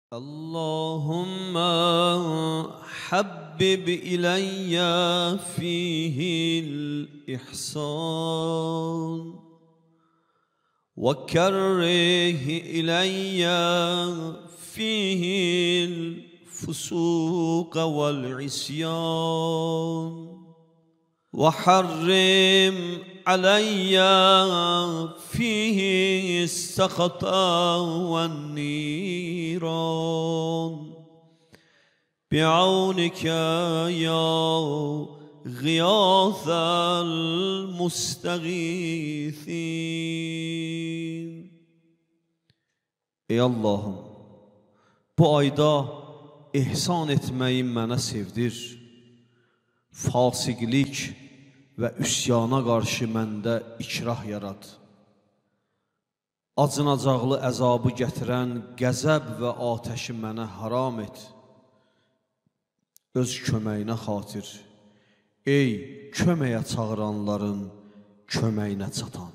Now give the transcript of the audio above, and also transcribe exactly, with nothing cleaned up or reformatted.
اللهم حبب إلي فيه الإحسان وكره إلي فيه الفسوق والعصيان وحرم علي فيه السخط والنيران بعونك يا غياث المستغيثين. Ey Allah'ım, bu ayda ihsan etmeyi mənə sevdir. Fasiqlik və üsyana qarşı məndə ikrah yarad. Acınacaqlı əzabı gətirən qəzəb və atəşi mənə haram et. Öz köməyinə xatir, ey köməyə çağıranların köməyinə çatan.